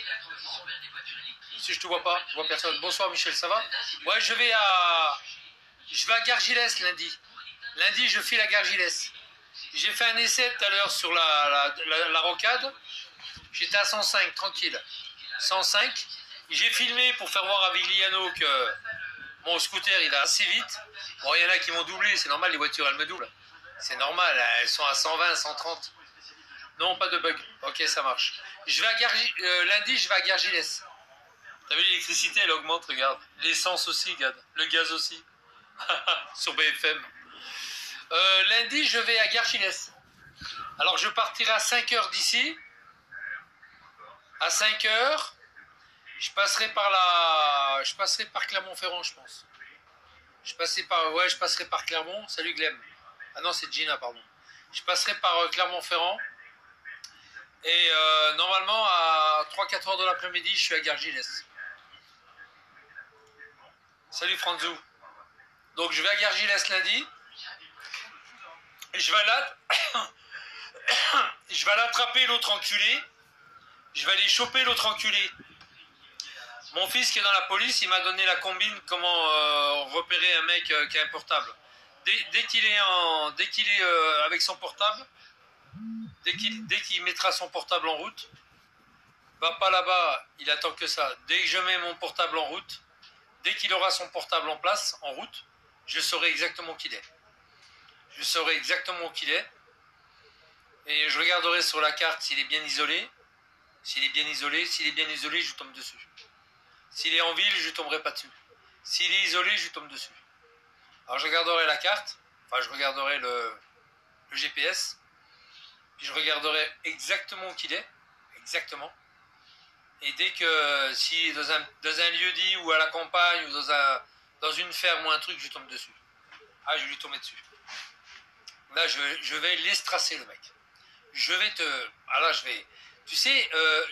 Si je te vois pas, je vois personne. Bonsoir Michel, ça va? Ouais, je vais à Gargilès lundi. Lundi, je file à Gargilès. J'ai fait un essai tout à l'heure sur la rocade. J'étais à 105, tranquille. 105. J'ai filmé pour faire voir à Vigliano que mon scooter, il va assez vite. Bon, il y en a qui m'ont doublé, c'est normal, les voitures, elles me doublent. C'est normal, elles sont à 120, 130. Non, pas de bug. Ok, ça marche. Lundi, je vais à Gargilès. T'as vu, l'électricité, elle augmente, regarde. L'essence aussi, regarde. Le gaz aussi. Sur BFM. Lundi, je vais à Gargilès. Alors, je partirai à 5h d'ici. À 5h, je passerai par Clermont-Ferrand, je pense. Je passerai par Clermont. Salut Glem. Ah non, c'est Gina, pardon. Je passerai par Clermont-Ferrand. Et normalement, à 3-4 heures de l'après-midi, je suis à Gargilès. Salut Franzou. Donc, je vais à Gargilès lundi. Et je vais aller attraper l'autre enculé. Je vais aller choper l'autre enculé. Mon fils qui est dans la police, il m'a donné la combine comment repérer un mec qui a un portable. Dès qu'il est avec son portable, dès qu'il mettra son portable en route, va pas là-bas, il attend que ça. Dès que je mets mon portable en route, dès qu'il aura son portable en place, en route, je saurai exactement qui il est. Je saurai exactement qui il est. Et je regarderai sur la carte s'il est bien isolé. S'il est bien isolé, je tombe dessus. S'il est en ville, je ne tomberai pas dessus. S'il est isolé, je tombe dessus. Alors je regarderai la carte, enfin je regarderai le GPS, puis je regarderai exactement où il est, exactement. Et dès que, si dans un lieu-dit ou à la campagne ou dans une ferme ou un truc, je tombe dessus. Ah, je vais lui tomber dessus. Là, je vais l'estrasser le mec. Je vais te... Ah là, je vais... Tu sais,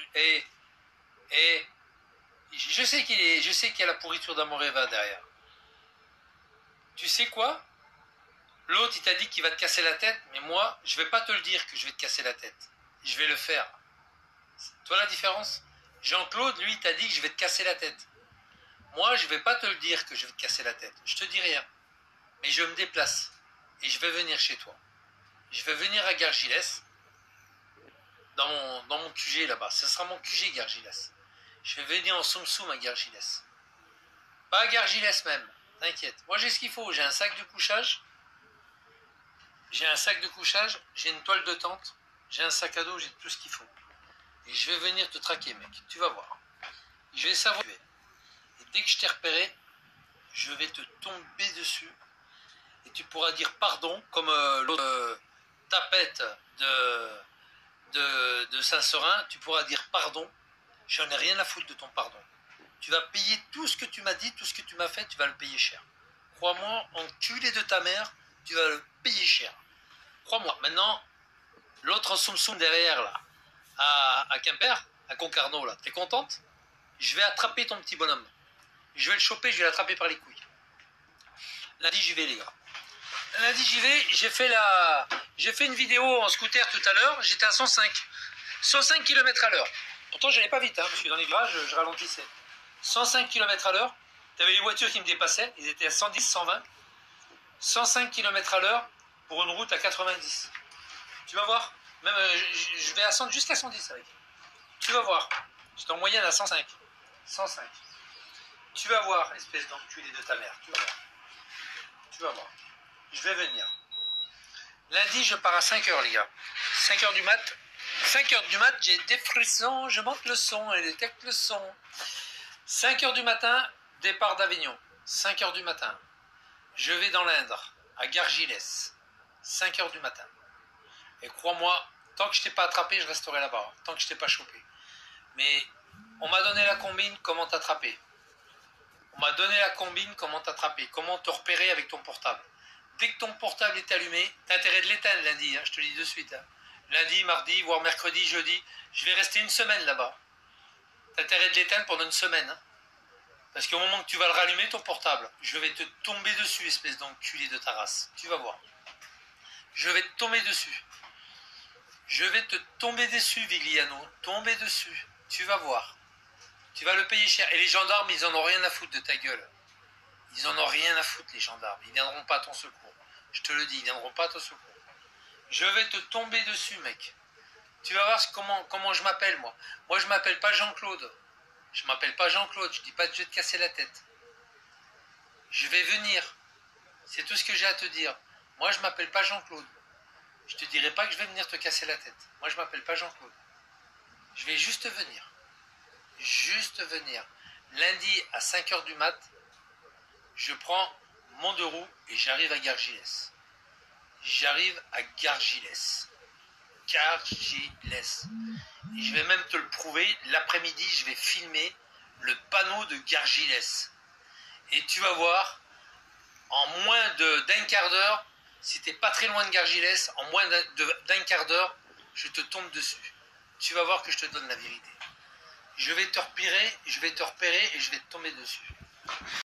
je sais qu'il y a la pourriture d'Amoreva derrière. Tu sais quoi? L'autre, il t'a dit qu'il va te casser la tête, mais moi, je vais pas te le dire que je vais te casser la tête. Je vais le faire. Tu vois la différence? Jean-Claude, lui, t'a dit que je vais te casser la tête. Moi, je vais pas te le dire que je vais te casser la tête. Je te dis rien. Mais je me déplace. Et je vais venir chez toi. Je vais venir à Gargilès. Dans mon QG là-bas. Ce sera mon QG Gargilès. Je vais venir en soum-soum à Gargilès. Pas à Gargilès même. T'inquiète. Moi, j'ai ce qu'il faut. J'ai un sac de couchage. J'ai une toile de tente. J'ai un sac à dos. J'ai tout ce qu'il faut. Et je vais venir te traquer, mec. Tu vas voir. Je vais savoir où tu es. Et dès que je t'ai repéré, je vais te tomber dessus. Et tu pourras dire pardon, comme l'autre tapette de Saint-Seurin. Tu pourras dire pardon. J'en ai rien à foutre de ton pardon. Tu vas payer tout ce que tu m'as dit, tout ce que tu m'as fait, tu vas le payer cher. Crois-moi, enculé de ta mère, tu vas le payer cher. Crois-moi. Maintenant, l'autre en soum-soum derrière, là, à Quimper, à Concarneau, là, t'es contente? Je vais attraper ton petit bonhomme. Je vais le choper, je vais l'attraper par les couilles. Lundi, j'y vais, les gars. Lundi, j'y vais. J'ai fait une vidéo en scooter tout à l'heure. J'étais à 105. 105 km à l'heure. Pourtant, je n'allais pas vite, hein, parce que dans les virages, je ralentissais. 105 km à l'heure. Tu avais les voitures qui me dépassaient. Ils étaient à 110, 120. 105 km à l'heure pour une route à 90. Tu vas voir. Même, je vais à 100, jusqu'à 110 avec. Tu vas voir. J'étais en moyenne à 105. 105. Tu vas voir, espèce d'enculé de ta mère. Tu vas voir. Tu vas voir. Je vais venir. Lundi, je pars à 5h, les gars. 5h du mat. 5h du mat, j'ai des frissons. Je monte le son et détecte le son. 5h du matin, départ d'Avignon. 5h du matin. Je vais dans l'Indre, à Gargilès. 5h du matin. Et crois-moi, tant que je t'ai pas attrapé, je resterai là-bas. Tant que je t'ai pas chopé. Mais on m'a donné la combine, comment t'attraper. On m'a donné la combine, comment t'attraper. Comment te repérer avec ton portable. Dès que ton portable est allumé, t'as intérêt de l'éteindre lundi, hein, je te le dis de suite. Hein. Lundi, mardi, voire mercredi, jeudi. Je vais rester une semaine là-bas. T'as intérêt de l'éteindre pendant une semaine. Hein. Parce qu'au moment que tu vas le rallumer, ton portable, je vais te tomber dessus, espèce d'enculé de ta race. Tu vas voir. Je vais te tomber dessus. Je vais te tomber dessus, Vigliano. Tomber dessus. Tu vas voir. Tu vas le payer cher. Et les gendarmes, ils en ont rien à foutre de ta gueule. Ils en ont rien à foutre, les gendarmes. Ils viendront pas à ton secours. Je te le dis, ils viendront pas à ton secours. Je vais te tomber dessus, mec. Tu vas voir comment je m'appelle, moi. Moi, je m'appelle pas Jean-Claude. Je m'appelle pas Jean-Claude. Je dis pas que je vais te casser la tête. Je vais venir. C'est tout ce que j'ai à te dire. Moi, je m'appelle pas Jean-Claude. Je te dirai pas que je vais venir te casser la tête. Moi, je m'appelle pas Jean-Claude. Je vais juste venir. Juste venir. Lundi à 5h du mat, je prends mon 2 roues et j'arrive à Gargilès. J'arrive à Gargilès. Gargilès. Et je vais même te le prouver. L'après-midi, je vais filmer le panneau de Gargilès. Et tu vas voir, en moins d'un quart d'heure, si t'es pas très loin de Gargilès, en moins d'un quart d'heure, je te tombe dessus. Tu vas voir que je te donne la vérité. Je vais te repérer et je vais te tomber dessus.